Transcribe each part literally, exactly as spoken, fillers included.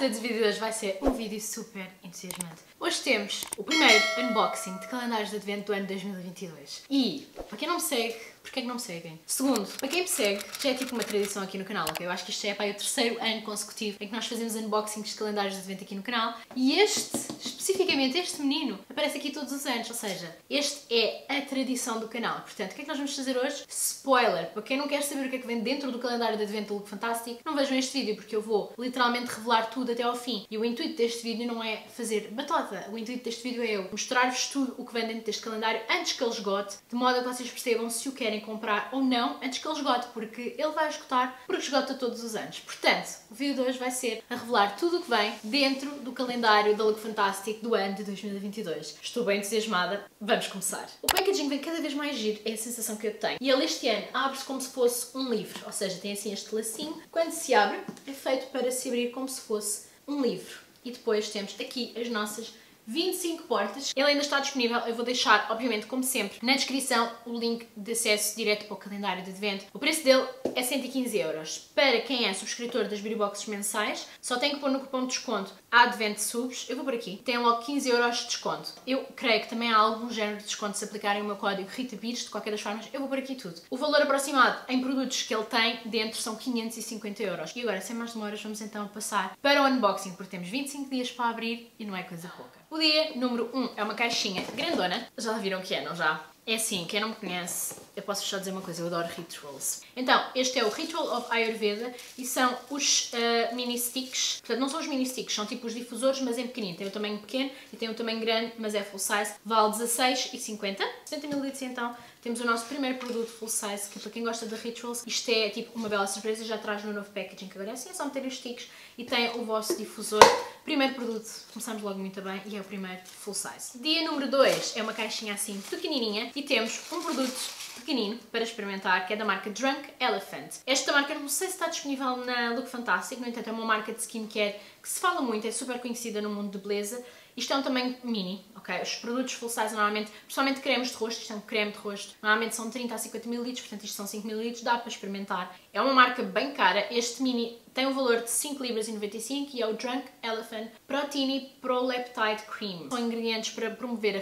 todos, o vídeo de hoje vai ser um vídeo super entusiasmante. Hoje temos o primeiro unboxing de calendários de advento do ano dois mil e vinte e dois. E, para quem não me segue, porquê é que não me seguem? Segundo, para quem me segue, já é tipo uma tradição aqui no canal, ok? Eu acho que isto já é para aí o terceiro ano consecutivo em que nós fazemos unboxings de calendários de advento aqui no canal. E este, especificamente este menino, aparece aqui todos os anos, ou seja, este é a tradição do canal. Portanto, o que é que nós vamos fazer hoje? Spoiler! Para quem não quer saber o que é que vem dentro do calendário de advento do Look Fantastic, não vejam este vídeo porque eu vou literalmente revelar tudo até ao fim. E o intuito deste vídeo não é fazer batota, o intuito deste vídeo é eu mostrar-vos tudo o que vem dentro deste calendário antes que ele esgote, de modo a que vocês percebam se o querem comprar ou não antes que ele esgote, porque ele vai esgotar, porque esgota todos os anos. Portanto, o vídeo de hoje vai ser a revelar tudo o que vem dentro do calendário da Look Fantastic do ano de dois mil e vinte e dois. Estou bem entusiasmada, vamos começar. O packaging vem cada vez mais giro, é a sensação que eu tenho. E ele este ano abre-se como se fosse um livro, ou seja, tem assim este lacinho. Quando se abre, é feito para se abrir como se fosse um livro. E depois temos aqui as nossas vinte e cinco portas. Ele ainda está disponível, eu vou deixar, obviamente, como sempre, na descrição o link de acesso direto para o calendário de advento. O preço dele é cento e quinze euros. Para quem é subscritor das Beauty Boxes mensais, só tem que pôr no cupom de desconto Advent Subs, eu vou por aqui, tem logo quinze euros de desconto. Eu creio que também há algum género de desconto se aplicarem o meu código Rita Pires, de qualquer das formas, eu vou por aqui tudo. O valor aproximado em produtos que ele tem dentro são quinhentos e cinquenta euros. E agora, sem mais demoras, vamos então passar para o unboxing, porque temos vinte e cinco dias para abrir e não é coisa pouca. O dia número um é uma caixinha grandona. Já viram o que é, não já? É assim, quem não me conhece, eu posso só dizer uma coisa, eu adoro rituals. Então, este é o Ritual of Ayurveda e são os uh, mini sticks. Portanto, não são os mini sticks, são tipo os difusores, mas em pequenino. Tem o tamanho pequeno e tem o tamanho grande, mas é full size. Vale dezasseis e cinquenta. setenta mililitros então. Temos o nosso primeiro produto full size, que para quem gosta de rituals, isto é tipo uma bela surpresa, já traz no novo packaging, que agora é assim, é só meter os sticks e tem o vosso difusor. Primeiro produto, começamos logo muito bem e é o primeiro full size. Dia número dois é uma caixinha assim pequenininha e temos um produto pequenino para experimentar, que é da marca Drunk Elephant. Esta marca não sei se está disponível na Look Fantastic, no entanto é uma marca de skincare que se fala muito, é super conhecida no mundo de beleza. Isto é um tamanho mini, ok? Os produtos full size normalmente, principalmente cremes de rosto, isto é um creme de rosto, normalmente são trinta a cinquenta mililitros, portanto isto são cinco mililitros, dá para experimentar. É uma marca bem cara, este mini tem um valor de cinco libras e noventa e cinco e é o Drunk Elephant Protini Proleptide Cream. São ingredientes para promover a,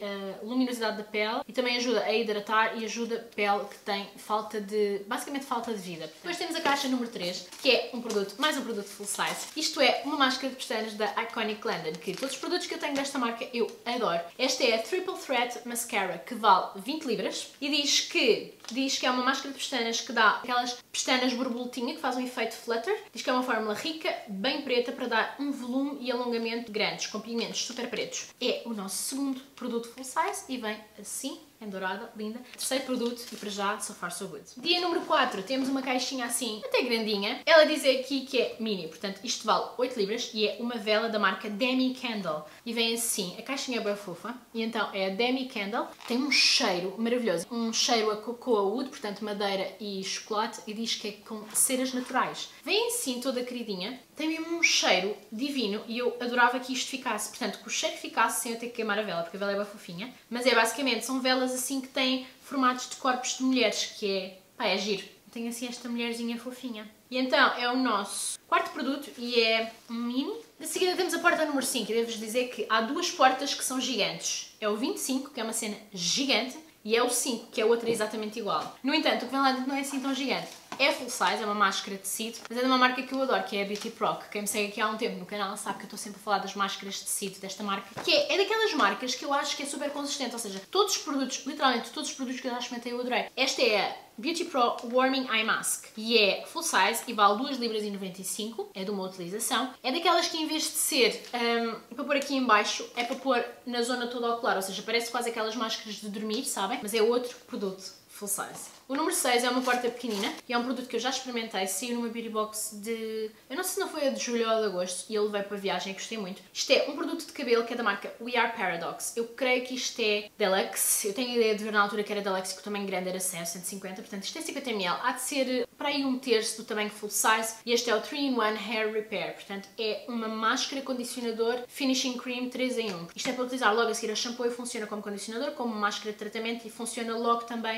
a luminosidade da pele e também ajuda a hidratar e ajuda a pele que tem falta de, basicamente falta de vida. Depois temos a caixa número três, que é um produto, mais um produto full size. Isto é uma máscara de pestanas da Iconic London, que todos os produtos que eu tenho desta marca eu adoro. Esta é a Triple Threat Mascara, que vale vinte libras e diz que, diz que é uma máscara de pestanas que dá aquelas pestanas borboletinha que faz um efeito flutter. Diz que é uma fórmula rica, bem preta, para dar um volume e alongamento grandes, com pigmentos super pretos. É o nosso segundo produto full size e vem assim, em dourada, linda. Terceiro produto e para já, so far so good. Dia número quatro, temos uma caixinha assim, até grandinha. Ela diz aqui que é mini, portanto isto vale oito libras e é uma vela da marca Demi Candle. E vem assim, a caixinha é bem fofa, e então é a Demi Candle. Tem um cheiro maravilhoso, um cheiro a cocoa wood, portanto madeira e chocolate, e diz que é com ceras naturais. Vem assim toda queridinha, tem mesmo um cheiro divino e eu adorava que isto ficasse, portanto que o cheiro ficasse sem eu ter que queimar a vela, porque a vela é bem fofinha. Mas é basicamente, são velas assim que têm formatos de corpos de mulheres, que é, pá, é giro. Tem assim esta mulherzinha fofinha. E então é o nosso quarto produto e é um mini. De seguida temos a porta número cinco e devo-vos dizer que há duas portas que são gigantes. É o vinte e cinco, que é uma cena gigante, e é o cinco, que é outra exatamente igual. No entanto, o que vem lá dentro não é assim tão gigante. É full size, é uma máscara de tecido, mas é de uma marca que eu adoro, que é a Beauty Pro. Quem me segue aqui há um tempo no canal sabe que eu estou sempre a falar das máscaras de tecido desta marca, que é, é daquelas marcas que eu acho que é super consistente, ou seja, todos os produtos, literalmente todos os produtos que eu já experimentei eu adorei. Esta é a Beauty Pro Warming Eye Mask e é full size e vale duas libras e noventa e cinco, é de uma utilização. É daquelas que em vez de ser um, para pôr aqui em baixo, é para pôr na zona toda ocular, ou seja, parece quase aquelas máscaras de dormir, sabem? Mas é outro produto full size. O número seis é uma porta pequenina e é um produto que eu já experimentei, saiu numa beauty box de... eu não sei se não foi a de julho ou de agosto e eu levei para a viagem e gostei muito. Isto é um produto de cabelo que é da marca We Are Paradox. Eu creio que isto é Deluxe. Eu tenho a ideia de ver na altura que era Deluxe e que o tamanho grande era cem ou cento e cinquenta, portanto isto é cinquenta mililitros. Há de ser para aí um terço do tamanho full size e este é o três in um Hair Repair. Portanto é uma máscara, condicionador, finishing cream três em um. Isto é para utilizar logo a seguir a shampoo e funciona como condicionador, como máscara de tratamento e funciona logo também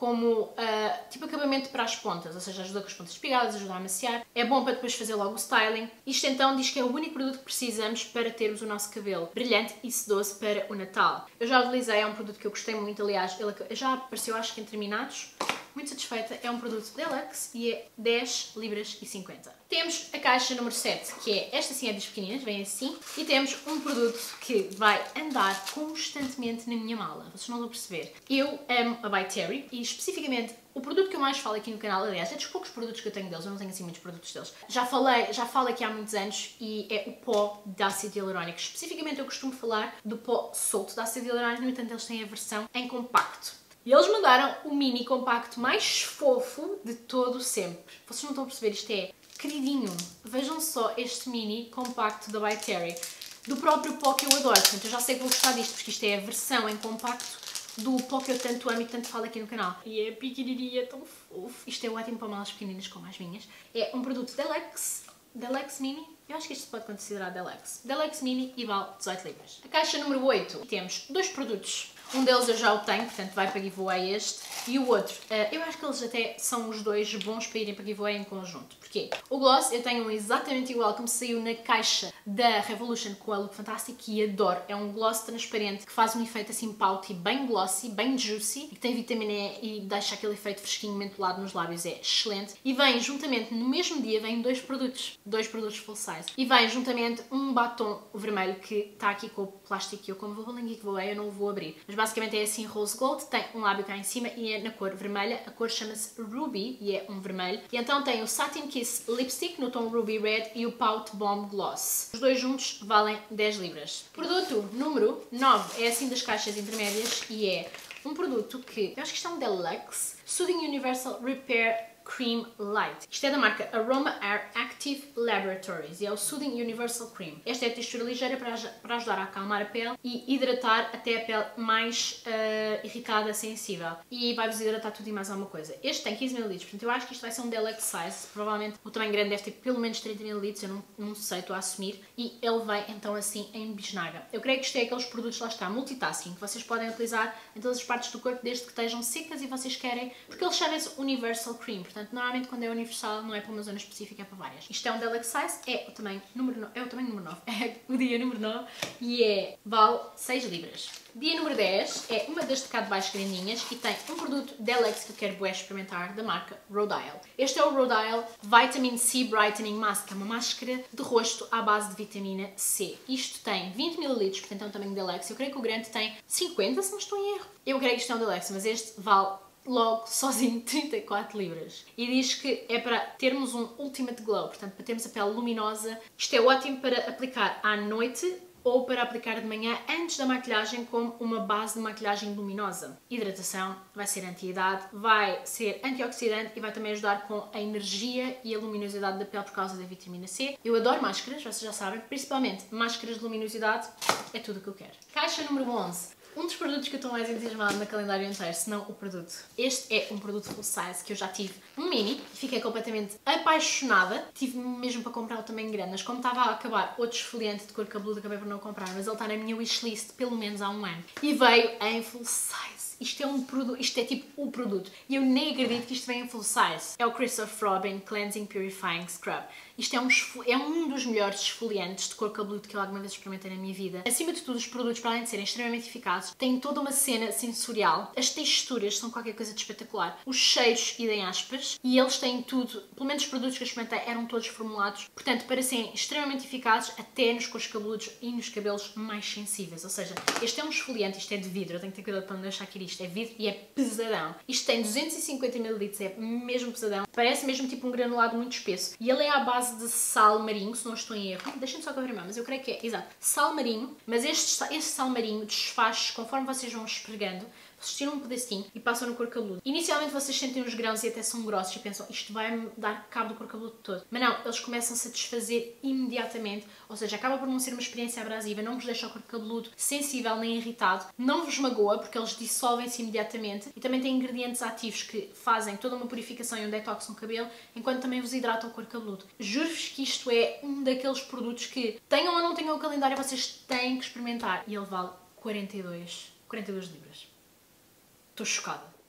como uh, tipo acabamento para as pontas, ou seja, ajuda com as pontas espigadas, ajuda a amaciar. É bom para depois fazer logo o styling. Isto então diz que é o único produto que precisamos para termos o nosso cabelo brilhante e sedoso para o Natal. Eu já utilizei, é um produto que eu gostei muito, aliás, ele já apareceu acho que em terminados. Muito satisfeita, é um produto Deluxe e é dez libras e cinquenta. Temos a caixa número sete, que é, esta sim é das pequeninas, vem assim, e temos um produto que vai andar constantemente na minha mala. Vocês não vão perceber. Eu amo a By Terry e especificamente o produto que eu mais falo aqui no canal, aliás, é dos poucos produtos que eu tenho deles, eu não tenho assim muitos produtos deles. Já falei, já falo aqui há muitos anos e é o pó de ácido hialurónico. Especificamente eu costumo falar do pó solto de ácido hialurónico, no entanto eles têm a versão em compacto. E eles mandaram o mini compacto mais fofo de todo sempre. Vocês não estão a perceber, isto é queridinho. Vejam só este mini compacto da By Terry. Do próprio pó que eu adoro. Portanto, eu já sei que vou gostar disto, porque isto é a versão em compacto do pó que eu tanto amo e tanto falo aqui no canal. E é pequenininha, é tão fofo. Isto é ótimo para malas pequeninas como as minhas. É um produto Deluxe, Deluxe Mini. Eu acho que isto se pode considerar Deluxe. Deluxe Mini e vale dezoito libras. A caixa número oito. Temos dois produtos. Um deles eu já o tenho, portanto vai para giveaway este. E o outro, eu acho que eles até são os dois bons para irem para giveaway em conjunto. Porquê? O gloss, eu tenho um exatamente igual que me saiu na caixa da Revolution com a Look Fantastic e adoro. É um gloss transparente que faz um efeito assim pouty, bem glossy, bem juicy, e que tem vitamina E e deixa aquele efeito fresquinho mentolado nos lábios, é excelente. E vem juntamente, no mesmo dia, vem dois produtos, dois produtos full size. E vem juntamente um batom vermelho que está aqui com o plástico e eu como vou em giveaway eu não o vou abrir. Mas basicamente é assim rose gold, tem um lábio cá em cima e é na cor vermelha, a cor chama-se Ruby e é um vermelho. E então tem o Satin Kiss Lipstick no tom Ruby Red e o Pout Bomb Gloss. Os dois juntos valem dez libras. Produto número nove é assim das caixas intermédias e é um produto que, eu acho que isto é um Deluxe, Soothing Universal Repair Cream Light. Isto é da marca Aroma Air Active Laboratories e é o Soothing Universal Cream. Esta é a textura ligeira para, para ajudar a acalmar a pele e hidratar até a pele mais uh, irritada, sensível. E vai-vos hidratar tudo e mais alguma coisa. Este tem quinze mililitros, portanto eu acho que isto vai ser um Deluxe Size. Provavelmente o tamanho grande deve ter pelo menos trinta mililitros, eu não, não sei, estou a assumir. E ele vem então assim em bisnaga. Eu creio que isto é aqueles produtos, lá está, multitasking, que vocês podem utilizar em todas as partes do corpo desde que estejam secas e vocês querem, porque eles chamam-se Universal Cream. Portanto, normalmente quando é universal não é para uma zona específica, é para várias. Isto é um Deluxe Size, é o tamanho número nove, é o tamanho número nove, é o dia número nove e é, vale seis libras. Dia número dez é uma das de cá de baixo grandinhas e tem um produto Deluxe que eu quero bué experimentar da marca Rhode Isle. Este é o Rhode Isle Vitamin C Brightening Mask, é uma máscara de rosto à base de vitamina C. Isto tem vinte mililitros, portanto é um tamanho Deluxe. Eu creio que o grande tem cinquenta, se não estou em erro. Eu creio que isto é um Deluxe, mas este vale logo, sozinho, trinta e quatro libras. E diz que é para termos um Ultimate Glow, portanto, para termos a pele luminosa. Isto é ótimo para aplicar à noite ou para aplicar de manhã antes da maquilhagem como uma base de maquilhagem luminosa. Hidratação, vai ser anti-idade, vai ser antioxidante e vai também ajudar com a energia e a luminosidade da pele por causa da vitamina C. Eu adoro máscaras, vocês já sabem, principalmente máscaras de luminosidade, é tudo o que eu quero. Caixa número onze. Um dos produtos que eu estou mais entusiasmada na calendário inteiro, se não o produto. Este é um produto full size que eu já tive um mini e fiquei completamente apaixonada. Tive mesmo para comprar o tamanho grande, mas como estava a acabar outro esfoliante de cor cabeludo, acabei por não comprar, mas ele está na minha wishlist pelo menos há um ano. E veio em full size. Isto é um produto, isto é tipo o produto. E eu nem acredito que isto venha em full size. É o Christopher Robin Cleansing Purifying Scrub. Isto é um, é um dos melhores esfoliantes de cor cabeludo que eu alguma vez experimentei na minha vida. Acima de tudo, os produtos, para além de serem extremamente eficazes, têm toda uma cena sensorial. As texturas são qualquer coisa de espetacular. Os cheiros, idem aspas. E eles têm tudo, pelo menos os produtos que eu experimentei eram todos formulados, portanto, para serem extremamente eficazes até nos cores cabeludos e nos cabelos mais sensíveis. Ou seja, este é um esfoliante, isto é de vidro, eu tenho que ter cuidado para não deixar aqui isto. É vidro e é pesadão. Isto tem duzentos e cinquenta mililitros, é mesmo pesadão. Parece mesmo tipo um granulado muito espesso. E ele é à base de sal marinho, se não estou em erro. Deixem-me só confirmar, mas eu creio que é, exato, sal marinho. Mas este, este sal marinho desfaz conforme vocês vão esfregando. Vocês tiram um pedacinho e passam no couro cabeludo. Inicialmente vocês sentem os grãos e até são grossos e pensam, isto vai-me dar cabo do couro cabeludo todo. Mas não, eles começam-se a desfazer imediatamente, ou seja, acaba por não ser uma experiência abrasiva, não vos deixa o couro cabeludo sensível nem irritado, não vos magoa porque eles dissolvem-se imediatamente e também tem ingredientes ativos que fazem toda uma purificação e um detox no cabelo, enquanto também vos hidrata o couro cabeludo. Juro-vos que isto é um daqueles produtos que, tenham ou não tenham o calendário, vocês têm que experimentar. E ele vale quarenta e dois libras. Estou chocada.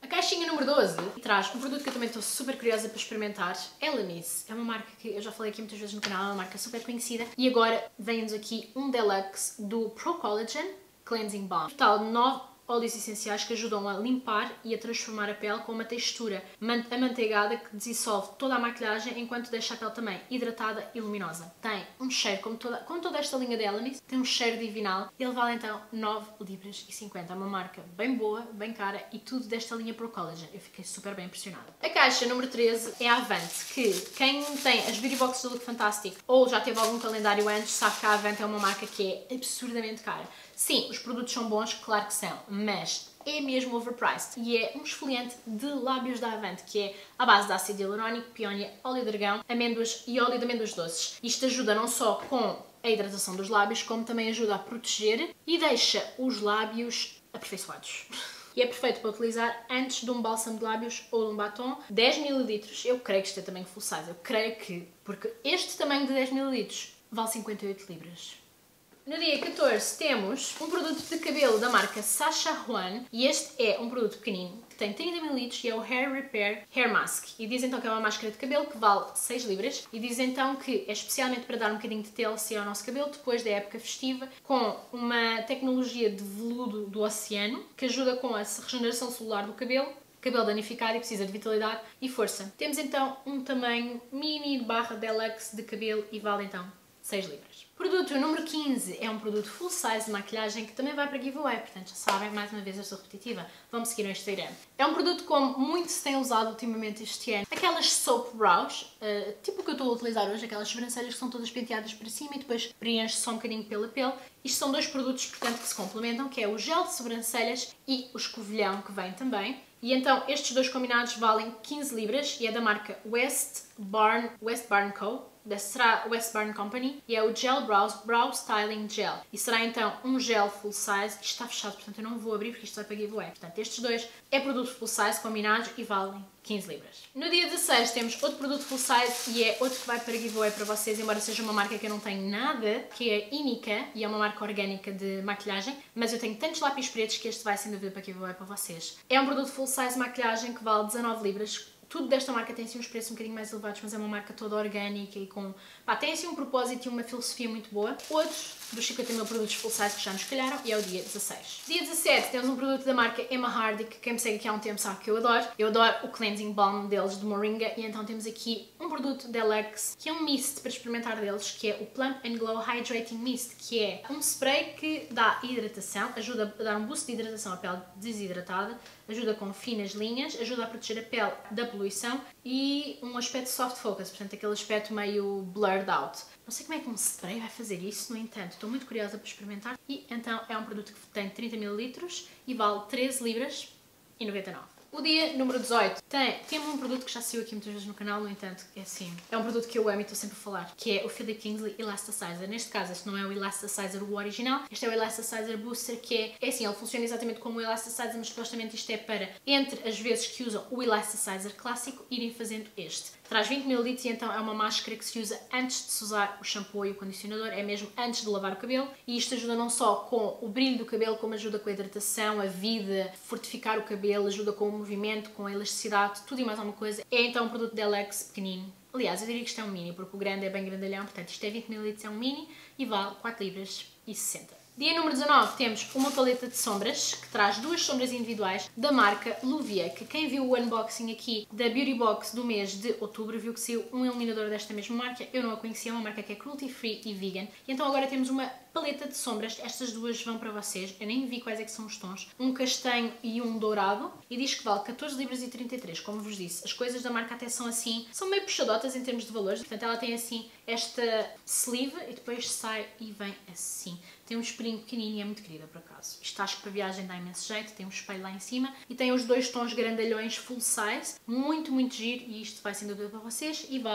A caixinha número doze traz um produto que eu também estou super curiosa para experimentar. Elemis. É uma marca que eu já falei aqui muitas vezes no canal, é uma marca super conhecida. E agora vem-nos aqui um Deluxe do Pro Collagen Cleansing Balm. Total nove óleos essenciais que ajudam a limpar e a transformar a pele com uma textura amanteigada que dissolve toda a maquilhagem enquanto deixa a pele também hidratada e luminosa. Tem um cheiro, como toda, como toda esta linha de Elemis, tem um cheiro divinal. Ele vale então nove libras e cinquenta. É uma marca bem boa, bem cara e tudo desta linha Pro Collagen. Eu fiquei super bem impressionada. A caixa número treze é a Avante, que quem tem as Beauty Boxes do Look Fantastic ou já teve algum calendário antes sabe que a Avante é uma marca que é absurdamente cara. Sim, os produtos são bons, claro que são, mas é mesmo overpriced e é um esfoliante de lábios da Avante, que é à base de ácido hialurónico, peónia, óleo de argão, amêndoas e óleo de amêndoas doces. Isto ajuda não só com a hidratação dos lábios, como também ajuda a proteger e deixa os lábios aperfeiçoados. E é perfeito para utilizar antes de um bálsamo de lábios ou de um batom. dez mililitros, eu creio que isto é tamanho full size, eu creio que, porque este tamanho de dez mililitros vale cinquenta e oito libras. No dia catorze temos um produto de cabelo da marca Sacha Juan e este é um produto pequenino que tem trinta mililitros e é o Hair Repair Hair Mask e diz então que é uma máscara de cabelo que vale seis libras e diz então que é especialmente para dar um bocadinho de T L C ao nosso cabelo depois da época festiva com uma tecnologia de veludo do oceano que ajuda com a regeneração celular do cabelo, cabelo danificado e precisa de vitalidade e força. Temos então um tamanho mini barra deluxe de cabelo e vale então seis libras. Produto número quinze é um produto full size de maquilhagem que também vai para giveaway, portanto já sabem, mais uma vez eu sou repetitiva, vão-me seguir no Instagram. É um produto como muito se tem usado ultimamente este ano, aquelas soap brows, uh, tipo o que eu estou a utilizar hoje, aquelas sobrancelhas que são todas penteadas para cima e depois preenche só um bocadinho pela pele. Isto são dois produtos, portanto, que se complementam, que é o gel de sobrancelhas e o escovilhão que vem também. E então estes dois combinados valem quinze libras e é da marca West Barn, West Barn Co. Será West Barn Company e é o Gel Brows Brow Styling Gel. E será então um gel full size. Isto está fechado, portanto eu não vou abrir porque isto vai para giveaway. Portanto, estes dois é produto full size combinados e valem quinze libras. No dia dezasseis temos outro produto full size e é outro que vai para giveaway para vocês, embora seja uma marca que eu não tenho nada, que é Inica e é uma marca orgânica de maquilhagem, mas eu tenho tantos lápis pretos que este vai sem dúvida para giveaway para vocês. É um produto full size maquilhagem que vale dezanove libras. Tudo desta marca tem assim uns preços um bocadinho mais elevados, mas é uma marca toda orgânica e com... Pá, tem assim um propósito e uma filosofia muito boa. Outro dos cinquenta mil produtos full size que já nos calharam e é o dia dezasseis. Dia dezassete temos um produto da marca Emma Hardy, que quem me segue aqui há um tempo sabe que eu adoro. Eu adoro o Cleansing Balm deles, do Moringa, e então temos aqui um produto Deluxe, que é um mist para experimentar deles, que é o Plump and Glow Hydrating Mist, que é um spray que dá hidratação, ajuda a dar um boost de hidratação à pele desidratada, ajuda com finas linhas, ajuda a proteger a pele da poluição e um aspecto soft focus, portanto aquele aspecto meio blurred out. Não sei como é que um spray vai fazer isso, no entanto, estou muito curiosa para experimentar. E então é um produto que tem trinta mililitros e vale treze libras e noventa e nove. O dia número dezoito tem, tem um produto que já saiu aqui muitas vezes no canal, no entanto, é assim, é um produto que eu amo e estou sempre a falar, que é o Philip Kingsley Elasticizer. Neste caso, este não é o Elasticizer o original, este é o Elasticizer Booster, que é, é assim, ele funciona exatamente como o Elasticizer, mas supostamente isto é para, entre as vezes que usam o Elasticizer clássico, irem fazendo este. Traz vinte mililitros e então é uma máscara que se usa antes de se usar o shampoo e o condicionador, é mesmo antes de lavar o cabelo, e isto ajuda não só com o brilho do cabelo, como ajuda com a hidratação, a vida, fortificar o cabelo, ajuda com o movimento, com a elasticidade, tudo e mais alguma coisa. É então um produto Deluxe pequenino. Aliás, eu diria que isto é um mini, porque o grande é bem grandalhão, portanto isto é vinte mililitros, é um mini e vale quatro libras e sessenta. Dia número dezanove temos uma paleta de sombras que traz duas sombras individuais da marca Luvia, que quem viu o unboxing aqui da Beauty Box do mês de outubro viu que saiu um iluminador desta mesma marca. Eu não a conhecia, é uma marca que é cruelty free e vegan. E então agora temos uma paleta de sombras, estas duas vão para vocês, eu nem vi quais é que são os tons, um castanho e um dourado, e diz que vale catorze libras e trinta e três, como vos disse. As coisas da marca até são assim, são meio puxadotas em termos de valores, portanto ela tem assim esta sleeve e depois sai e vem assim. Tem um espelhinho pequenino e é muito querida por acaso. Isto acho que para viagem dá imenso jeito, tem um espelho lá em cima e tem os dois tons grandalhões full size, muito muito giro, e isto vai sem dúvida para vocês e vale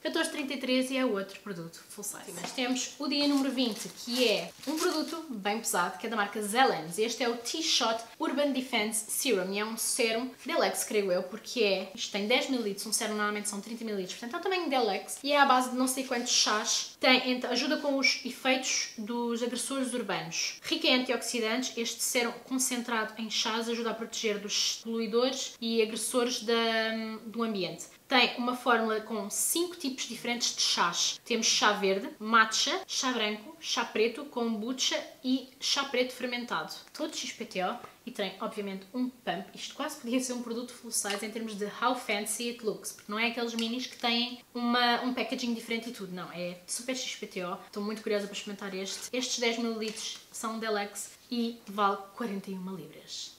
catorze vírgula trinta e três e é outro produto full size. Mas temos o dia número vinte, que é um produto bem pesado, que é da marca Zelens. Este é o T-Shot Urban Defense Serum e é um sérum Deluxe, creio eu, porque é, isto tem dez mililitros, um sérum normalmente são trinta mililitros, portanto é o tamanho Deluxe e é à base de não sei quantos chás. Tem, então, ajuda com os efeitos dos agressores urbanos. Rico em antioxidantes, este sérum concentrado em chás ajuda a proteger dos poluidores e agressores da, do ambiente. Tem uma fórmula com cinco tipos diferentes de chás. Temos chá verde, matcha, chá branco, chá preto, kombucha e chá preto fermentado. Todos X P T O e tem, obviamente, um pump. Isto quase podia ser um produto full size em termos de how fancy it looks, porque não é aqueles minis que têm uma, um packaging diferente e tudo. Não, é super X P T O. Estou muito curiosa para experimentar este. Estes dez mililitros são Deluxe e vale quarenta e uma libras.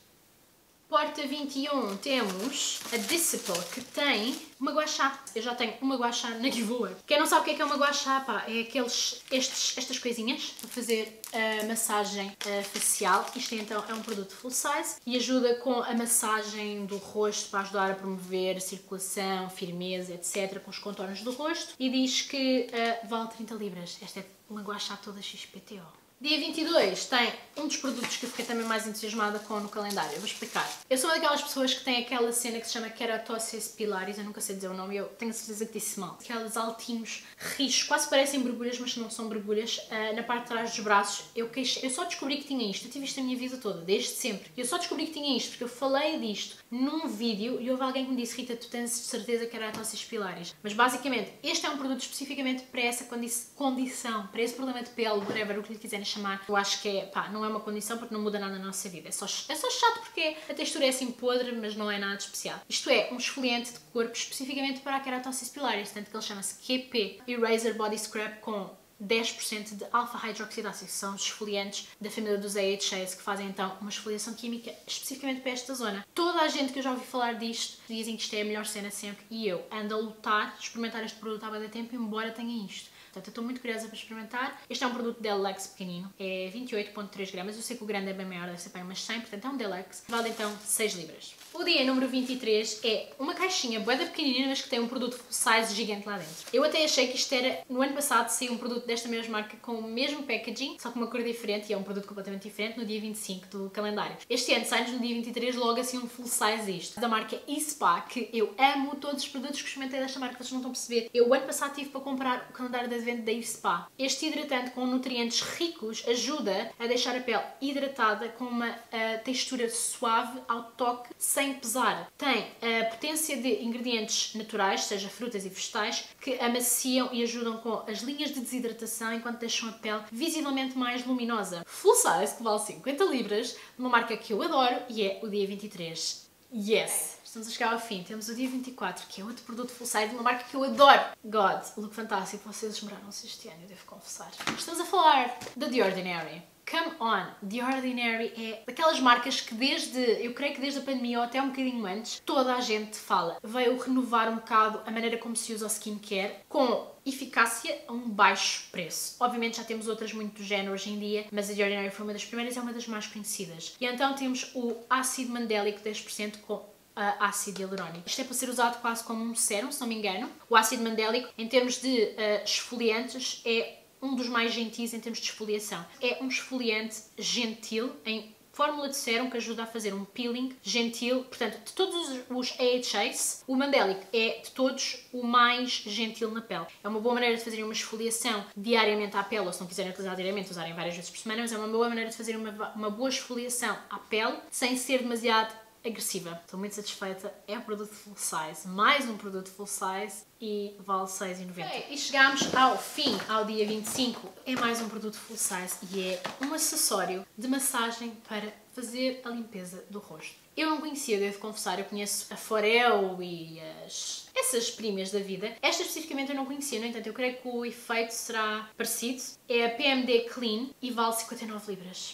Porta vinte e um temos a Disciple, que tem uma gua sha. Eu já tenho uma gua sha na giveaway. Quem não sabe o que é que é uma gua sha, pá, é aqueles, estes, estas coisinhas para fazer a massagem uh, facial. Isto então é um produto full size e ajuda com a massagem do rosto para ajudar a promover a circulação, firmeza, etcétera com os contornos do rosto. E diz que uh, vale trinta libras. Esta é uma gua sha toda X P T O. Dia vinte e dois tem um dos produtos que eu fiquei também mais entusiasmada com no calendário. Eu vou explicar. Eu sou uma daquelas pessoas que tem aquela cena que se chama Keratosis pilaris, eu nunca sei dizer o nome, eu tenho a certeza que disse mal. Aqueles altinhos rijos, quase parecem borbulhas, mas não são borbulhas, uh, na parte de trás dos braços. Eu, queixo, eu só descobri que tinha isto, eu tive isto a minha vida toda, desde sempre. Eu só descobri que tinha isto porque eu falei disto num vídeo e houve alguém que me disse: Rita, tu tens certeza que Keratosis pilaris. Mas basicamente, este é um produto especificamente para essa condi condição, para esse problema de pele, whatever, o que lhe quiserem chamar. Eu acho que é, pá, não é uma condição porque não muda nada na nossa vida. É só, é só chato porque a textura é assim podre, mas não é nada de especial. Isto é um esfoliante de corpo especificamente para a Keratosis pilaris, tanto que ele chama-se Q P Eraser Body Scrub com dez por cento de alfa-hidroxidácido, que são os esfoliantes da família dos A H As, que fazem então uma esfoliação química especificamente para esta zona. Toda a gente que eu já ouvi falar disto dizem que isto é a melhor cena sempre e eu ando a lutar, experimentar este produto há bastante tempo, embora tenha isto. Portanto, eu estou muito curiosa para experimentar. Este é um produto Deluxe pequenino, é vinte e oito vírgula três gramas. Eu sei que o grande é bem maior, deve ser para umas cem, portanto é um Deluxe. Vale então seis libras. O dia número vinte e três é uma caixinha bué pequenina, mas que tem um produto full size gigante lá dentro. Eu até achei que isto era, no ano passado saiu um produto desta mesma marca com o mesmo packaging, só com uma cor diferente, e é um produto completamente diferente, no dia vinte e cinco do calendário. Este ano sai-nos no dia vinte e três logo assim um full size isto, da marca eSpa, que eu amo todos os produtos que experimentei desta marca, vocês não estão a perceber. Eu o ano passado tive para comprar o calendário de advento da eSpa. Este hidratante com nutrientes ricos ajuda a deixar a pele hidratada com uma uh, textura suave ao toque, sem pesar. Tem a potência de ingredientes naturais, seja frutas e vegetais, que amaciam e ajudam com as linhas de desidratação enquanto deixam a pele visivelmente mais luminosa. Full size, que vale cinquenta libras, de uma marca que eu adoro e é o dia vinte e três. Yes! Estamos a chegar ao fim. Temos o dia vinte e quatro, que é outro produto full size de uma marca que eu adoro. God, look fantástico. Vocês esmeraram-se este ano, eu devo confessar. Estamos a falar da The Ordinary. Come on! The Ordinary é daquelas marcas que desde, eu creio que desde a pandemia ou até um bocadinho antes, toda a gente fala. Veio renovar um bocado a maneira como se usa o skincare com eficácia a um baixo preço. Obviamente já temos outras muito do género hoje em dia, mas a The Ordinary foi uma das primeiras e é uma das mais conhecidas. E então temos o ácido mandélico dez por cento com Uh, ácido hialurónico. Isto é para ser usado quase como um sérum, se não me engano. O ácido mandélico, em termos de uh, esfoliantes, é um dos mais gentis em termos de esfoliação. É um esfoliante gentil, em fórmula de sérum, que ajuda a fazer um peeling gentil. Portanto, de todos os A H As, o mandélico é de todos o mais gentil na pele. É uma boa maneira de fazer uma esfoliação diariamente à pele, ou se não quiserem utilizar diariamente, usarem várias vezes por semana, mas é uma boa maneira de fazer uma, uma boa esfoliação à pele, sem ser demasiado agressiva. Estou muito satisfeita. É um produto full size. Mais um produto full size e vale seis reais e noventa centavos. Okay, e chegamos ao fim, ao dia vinte e cinco. É mais um produto full size e é um acessório de massagem para fazer a limpeza do rosto. Eu não conhecia, devo confessar, eu conheço a Foreo e as... essas primas da vida. Esta especificamente eu não conhecia, no entanto eu creio que o efeito será parecido. É a P M D Clean e vale cinquenta e nove libras.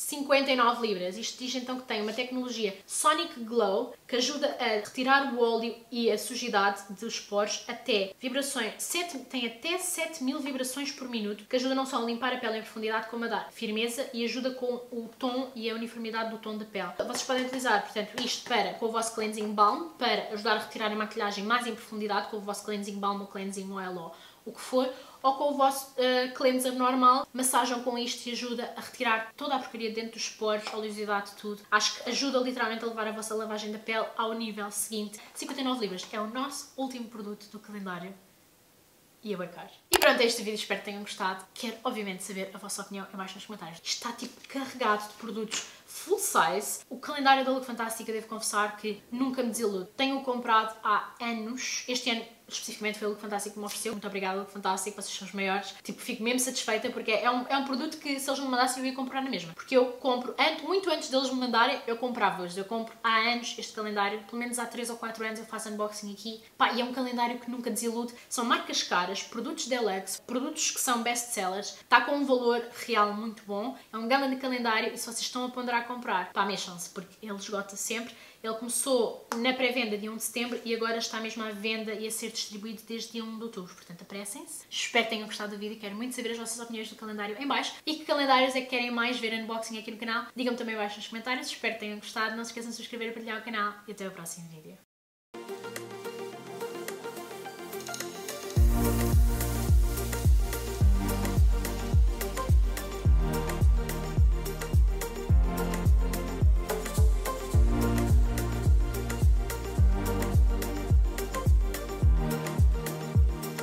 cinquenta e nove libras. Isto diz então que tem uma tecnologia Sonic Glow que ajuda a retirar o óleo e a sujidade dos poros até vibrações, sete, tem até sete mil vibrações por minuto, que ajuda não só a limpar a pele em profundidade, como a dar firmeza e ajuda com o tom e a uniformidade do tom da pele. Vocês podem utilizar, portanto, isto para com o vosso Cleansing Balm, para ajudar a retirar a maquilhagem mais em profundidade, com o vosso Cleansing Balm ou Cleansing Oil ou o que for, ou com o vosso uh, cleanser normal, massajam com isto e ajuda a retirar toda a porcaria dentro dos poros, a oleosidade, tudo. Acho que ajuda literalmente a levar a vossa lavagem da pele ao nível seguinte. cinquenta e nove libras é o nosso último produto do calendário e é bem caro. E pronto, é este vídeo, espero que tenham gostado. Quero obviamente saber a vossa opinião em baixo nos comentários. Está tipo carregado de produtos full size. O calendário da Look Fantástica, devo confessar que nunca me desilude. Tenho-o comprado há anos. Este ano especificamente foi o Look Fantástico que me ofereceu. Muito obrigada, Look Fantástico, vocês são os maiores. Tipo, fico mesmo satisfeita porque é um, é um produto que se eles me mandassem eu ia comprar na mesma. Porque eu compro, muito antes deles me mandarem, eu comprava-os. Eu compro há anos este calendário, pelo menos há três ou quatro anos eu faço unboxing aqui. Pá, e é um calendário que nunca desilude. São marcas caras, produtos deluxe, produtos que são best-sellers. Está com um valor real muito bom. É um gala de calendário e se vocês estão a ponderar a comprar, pá, mexam-se, porque ele esgota sempre. Ele começou na pré-venda dia um de setembro e agora está mesmo à venda e a ser distribuído desde dia um de outubro. Portanto, apressem-se. Espero que tenham gostado do vídeo. Quero muito saber as vossas opiniões do calendário em baixo. E que calendários é que querem mais ver unboxing aqui no canal. Digam-me também em baixo nos comentários. Espero que tenham gostado. Não se esqueçam de se inscrever e partilhar o canal. E até o próximo vídeo.